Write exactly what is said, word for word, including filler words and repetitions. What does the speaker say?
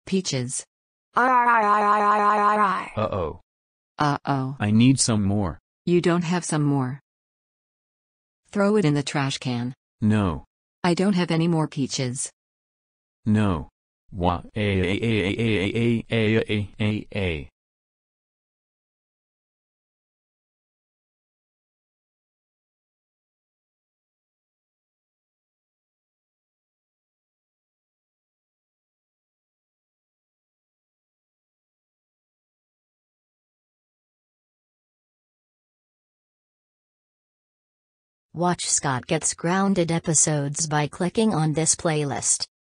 Peaches. Uh-oh. Uh-oh. I need some more. You don't have some more. Throw it in the trash can. No. I don't have any more peaches. No. Wha a a a a a a a a a. Watch Scott Gets Grounded episodes by clicking on this playlist.